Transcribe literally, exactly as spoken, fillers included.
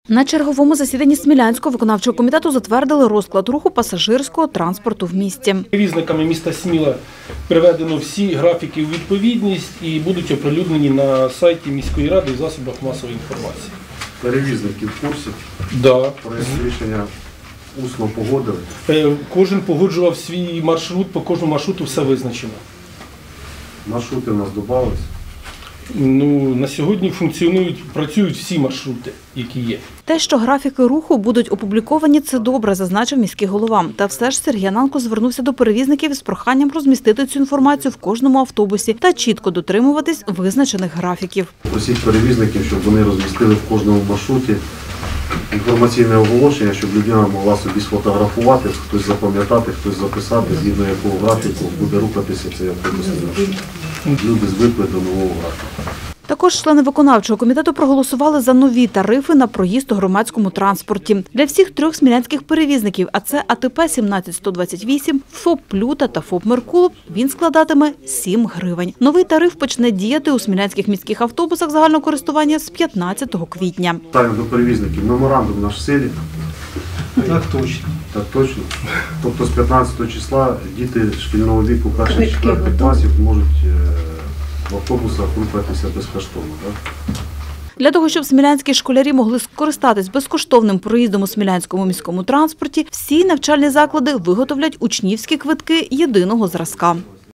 На черговому засіданні Смілянського виконавчого комітету затвердили розклад руху пасажирського транспорту в місті. Перевізниками міста Сміла приведено всі графіки у відповідність і будуть оприлюднені на сайті міської ради і засобах масової інформації. Перевізники в курсі? Да. Проект рішення усно погодили? Кожен погоджував свій маршрут, по кожному маршруту все визначено. Маршрути у нас додавалися? Ну, на сьогодні функціонують, працюють всі маршрути, які є. Те, що графіки руху будуть опубліковані, це добре, зазначив міський голова. Та все ж Сергій Ананко звернувся до перевізників з проханням розмістити цю інформацію в кожному автобусі та чітко дотримуватись визначених графіків. Просіть перевізників, щоб вони розмістили в кожному маршруті інформаційне оголошення, щоб людина могла собі сфотографувати, хтось запам'ятати, хтось записати, згідно якого графіку буде рухатися цей автобусний маршрут. Люди звикли до нового графіку. Також члени виконавчого комітету проголосували за нові тарифи на проїзд у громадському транспорті. Для всіх трьох смілянських перевізників, а це АТП сімнадцять сто двадцять вісім, ФОП «Плюта» та ФОП «Меркул», він складатиме сім гривень. Новий тариф почне діяти у смілянських міських автобусах загального користування з п'ятнадцятого квітня. Ставимо до перевізників меморандум наш в силі. Так точно. Так точно. Тобто з п'ятнадцятого числа діти шкільного віку перших-четвертих класів можуть в автобусах рухатися безкоштовно. Так? Для того, щоб смілянські школярі могли скористатись безкоштовним проїздом у смілянському міському транспорті, всі навчальні заклади виготовлять учнівські квитки єдиного зразка.